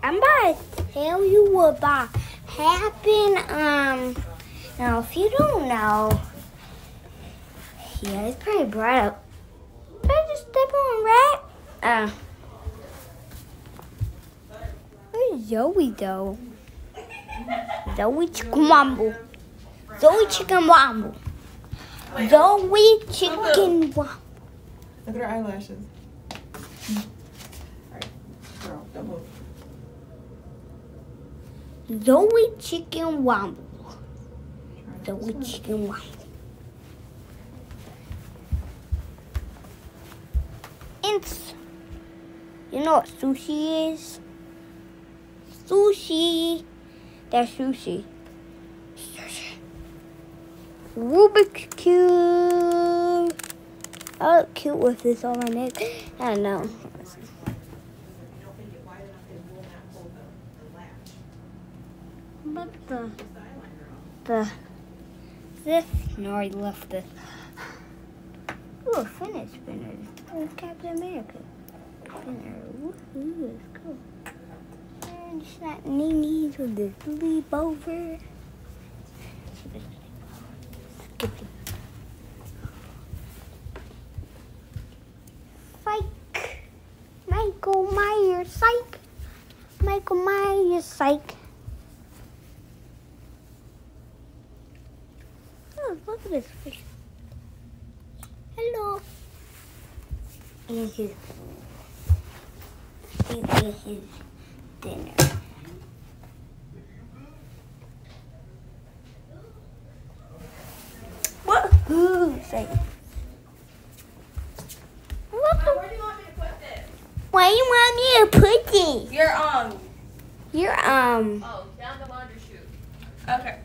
I'm about to tell you what happened. Now if you don't know, yeah, it's pretty bright out. Did I just step on a rat? Where's Zoe though? Zoe Chicken Womble. Zoe Chicken Womble. Zoe Chicken Womble. Look at her eyelashes. Alright, girl, don't move. Zoe Chicken Womble. Zoe Chicken Womble. You know what sushi is? Sushi. That's sushi. Sushi. Rubik's Cube. I look cute with this on my neck. I don't know. But this. No, I left this. Ooh, a finish spinner. Oh, Captain America. Spinner. Woohoo, it's cool. And just that knees with the sleep over. Skipping. Psych. Michael Myers, psych. Michael Myers, psych. Oh, look at this fish. Hello. And his dinner. What? Who's saying? Where do you want me to put this? Where you want me to put this? Your Your Oh, down the laundry chute. Okay.